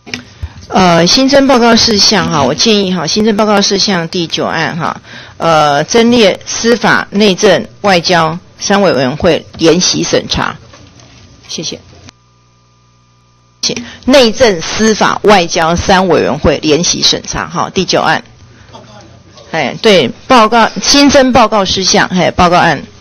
新增报告事项哈，我建议哈，新增报告事项第9案哈，增列司法、内政、外交3委员会联席审查。谢谢。内政、司法、外交3委员会联席审查哈，第9案。对，报告新增报告事项，报告案。